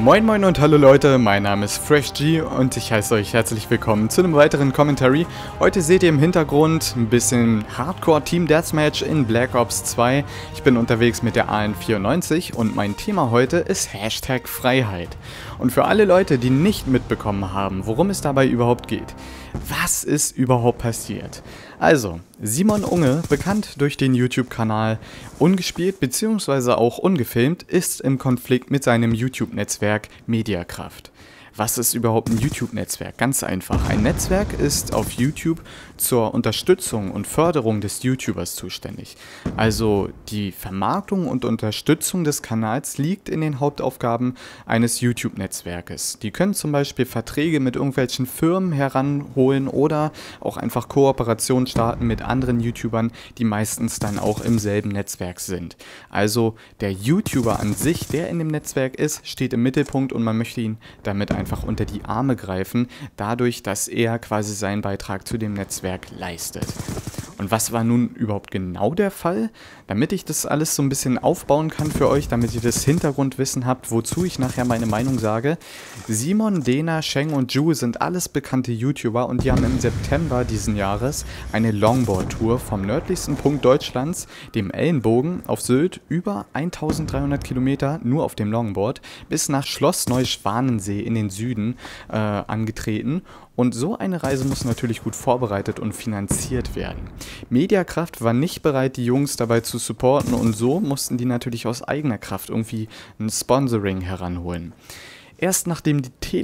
Moin moin und hallo Leute, mein Name ist FreshG und ich heiße euch herzlich willkommen zu einem weiteren Commentary. Heute seht ihr im Hintergrund ein bisschen Hardcore Team Deathmatch in Black Ops 2. Ich bin unterwegs mit der AN94 und mein Thema heute ist Hashtag Freiheit. Und für alle Leute, die nicht mitbekommen haben, worum es dabei überhaupt geht, was ist überhaupt passiert? Also, Simon Unge, bekannt durch den YouTube-Kanal Ungespielt bzw. auch Ungefilmt, ist im Konflikt mit seinem YouTube-Netzwerk Mediakraft. Was ist überhaupt ein YouTube-Netzwerk? Ganz einfach. Ein Netzwerk ist auf YouTube zur Unterstützung und Förderung des YouTubers zuständig. Also die Vermarktung und Unterstützung des Kanals liegt in den Hauptaufgaben eines YouTube-Netzwerkes. Die können zum Beispiel Verträge mit irgendwelchen Firmen heranholen oder auch einfach Kooperationen starten mit anderen YouTubern, die meistens dann auch im selben Netzwerk sind. Also der YouTuber an sich, der in dem Netzwerk ist, steht im Mittelpunkt und man möchte ihn damit einfach unter die Arme greifen, dadurch, dass er quasi seinen Beitrag zu dem Netzwerk leistet. Und was war nun überhaupt genau der Fall? Damit ich das alles so ein bisschen aufbauen kann für euch, damit ihr das Hintergrundwissen habt, wozu ich nachher meine Meinung sage. Simon, Dena, Sheng und Ju sind alles bekannte YouTuber und die haben im September diesen Jahres eine Longboard-Tour vom nördlichsten Punkt Deutschlands, dem Ellenbogen, auf Sylt, über 1300 Kilometer nur auf dem Longboard, bis nach Schloss Neuschwanensee in den Süden angetreten. Und so eine Reise muss natürlich gut vorbereitet und finanziert werden. Mediakraft war nicht bereit, die Jungs dabei zu supporten und so mussten die natürlich aus eigener Kraft irgendwie ein Sponsoring heranholen. Erst nachdem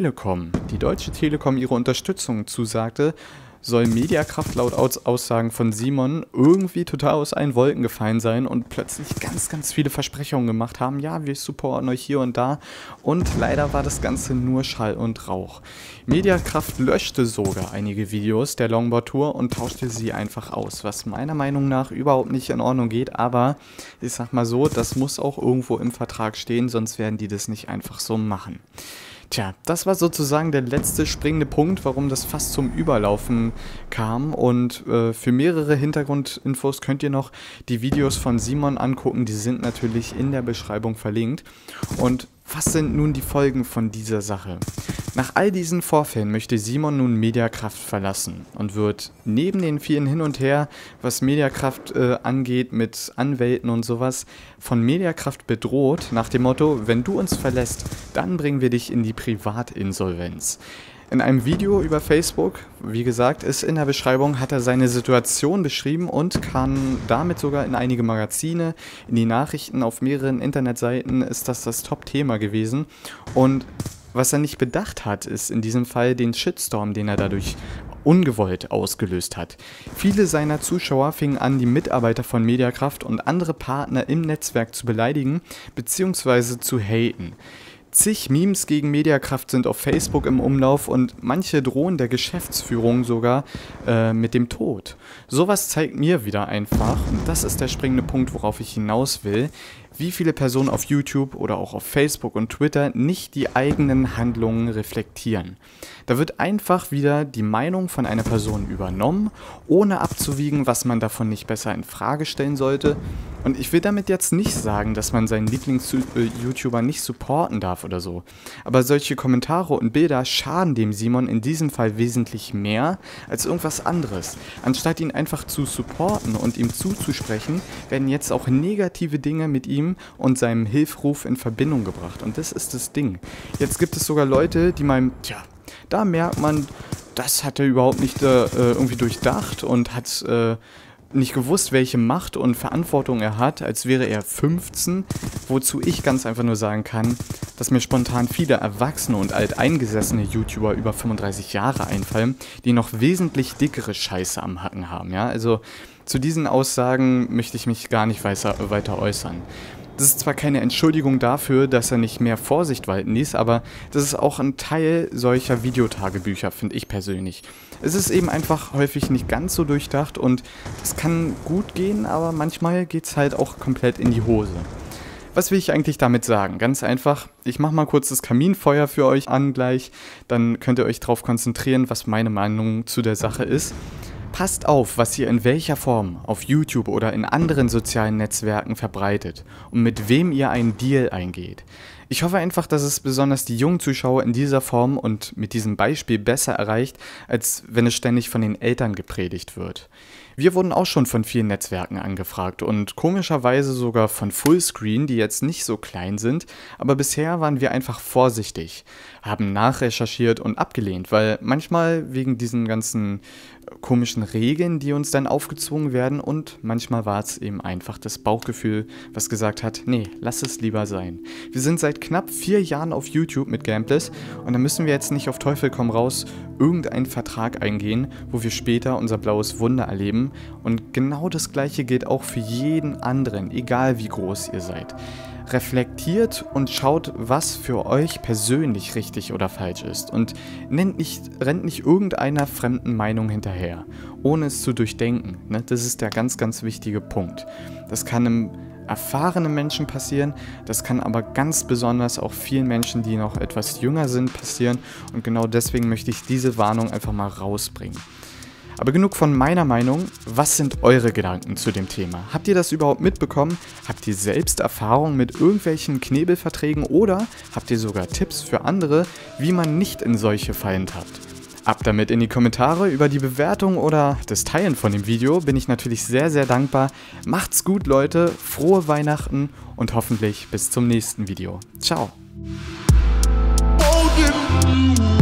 die Deutsche Telekom ihre Unterstützung zusagte, soll Mediakraft laut Aussagen von Simon irgendwie total aus allen Wolken gefallen sein und plötzlich ganz viele Versprechungen gemacht haben. Ja, wir supporten euch hier und da. Und leider war das Ganze nur Schall und Rauch. Mediakraft löschte sogar einige Videos der Longboard-Tour und tauschte sie einfach aus, was meiner Meinung nach überhaupt nicht in Ordnung geht. Aber ich sag mal so, das muss auch irgendwo im Vertrag stehen, sonst werden die das nicht einfach so machen. Tja, das war sozusagen der letzte springende Punkt, warum das fast zum Überlaufen kam und für mehrere Hintergrundinfos könnt ihr noch die Videos von Simon angucken, die sind natürlich in der Beschreibung verlinkt. Und was sind nun die Folgen von dieser Sache? Nach all diesen Vorfällen möchte Simon nun Mediakraft verlassen und wird neben den vielen Hin und Her, was Mediakraft angeht mit Anwälten und sowas, von Mediakraft bedroht nach dem Motto, wenn du uns verlässt, dann bringen wir dich in die Privatinsolvenz. In einem Video über Facebook, wie gesagt, ist in der Beschreibung, hat er seine Situation beschrieben und kann damit sogar in einige Magazine, in die Nachrichten, auf mehreren Internetseiten ist das Top-Thema gewesen. Und was er nicht bedacht hat, ist in diesem Fall den Shitstorm, den er dadurch ungewollt ausgelöst hat. Viele seiner Zuschauer fingen an, die Mitarbeiter von Mediakraft und andere Partner im Netzwerk zu beleidigen bzw. zu haten. Zig Memes gegen Mediakraft sind auf Facebook im Umlauf und manche drohen der Geschäftsführung sogar mit dem Tod. Sowas zeigt mir wieder einfach, und das ist der springende Punkt, worauf ich hinaus will, wie viele Personen auf YouTube oder auch auf Facebook und Twitter nicht die eigenen Handlungen reflektieren. Da wird einfach wieder die Meinung von einer Person übernommen, ohne abzuwiegen, was man davon nicht besser in Frage stellen sollte. Und ich will damit jetzt nicht sagen, dass man seinen Lieblings-YouTuber nicht supporten darf oder so. Aber solche Kommentare und Bilder schaden dem Simon in diesem Fall wesentlich mehr als irgendwas anderes. Anstatt ihn einfach zu supporten und ihm zuzusprechen, werden jetzt auch negative Dinge mit ihm und seinem Hilferuf in Verbindung gebracht. Und das ist das Ding. Jetzt gibt es sogar Leute, die meinen, tja, da merkt man, das hat er überhaupt nicht irgendwie durchdacht und hat nicht gewusst, welche Macht und Verantwortung er hat, als wäre er 15, wozu ich ganz einfach nur sagen kann, dass mir spontan viele erwachsene und alteingesessene YouTuber über 35 Jahre einfallen, die noch wesentlich dickere Scheiße am Hacken haben. Ja? Also zu diesen Aussagen möchte ich mich gar nicht weiter äußern. Das ist zwar keine Entschuldigung dafür, dass er nicht mehr Vorsicht walten ließ, aber das ist auch ein Teil solcher Videotagebücher, finde ich persönlich. Es ist eben einfach häufig nicht ganz so durchdacht und es kann gut gehen, aber manchmal geht es halt auch komplett in die Hose. Was will ich eigentlich damit sagen? Ganz einfach, ich mache mal kurz das Kaminfeuer für euch an gleich, dann könnt ihr euch darauf konzentrieren, was meine Meinung zu der Sache ist. Passt auf, was ihr in welcher Form auf YouTube oder in anderen sozialen Netzwerken verbreitet und mit wem ihr einen Deal eingeht. Ich hoffe einfach, dass es besonders die jungen Zuschauer in dieser Form und mit diesem Beispiel besser erreicht, als wenn es ständig von den Eltern gepredigt wird. Wir wurden auch schon von vielen Netzwerken angefragt und komischerweise sogar von Fullscreen, die jetzt nicht so klein sind, aber bisher waren wir einfach vorsichtig, haben nachrecherchiert und abgelehnt, weil manchmal wegen diesen ganzen komischen Regeln, die uns dann aufgezwungen werden, und manchmal war es eben einfach das Bauchgefühl, was gesagt hat, nee, lass es lieber sein. Wir sind seit knapp 4 Jahren auf YouTube mit Gameplays und da müssen wir jetzt nicht auf Teufel komm raus irgendeinen Vertrag eingehen, wo wir später unser blaues Wunder erleben, und genau das gleiche gilt auch für jeden anderen, egal wie groß ihr seid. Reflektiert und schaut, was für euch persönlich richtig oder falsch ist und rennt nicht irgendeiner fremden Meinung hinterher, ohne es zu durchdenken. Ne? Das ist der ganz, ganz wichtige Punkt. Das kann einem erfahrenen Menschen passieren, das kann aber ganz besonders auch vielen Menschen, die noch etwas jünger sind, passieren, und genau deswegen möchte ich diese Warnung einfach mal rausbringen. Aber genug von meiner Meinung. Was sind eure Gedanken zu dem Thema? Habt ihr das überhaupt mitbekommen? Habt ihr selbst Erfahrungen mit irgendwelchen Knebelverträgen oder habt ihr sogar Tipps für andere, wie man nicht in solche Fallen tappt? Ab damit in die Kommentare. Über die Bewertung oder das Teilen von dem Video bin ich natürlich sehr, sehr dankbar. Macht's gut, Leute. Frohe Weihnachten und hoffentlich bis zum nächsten Video. Ciao.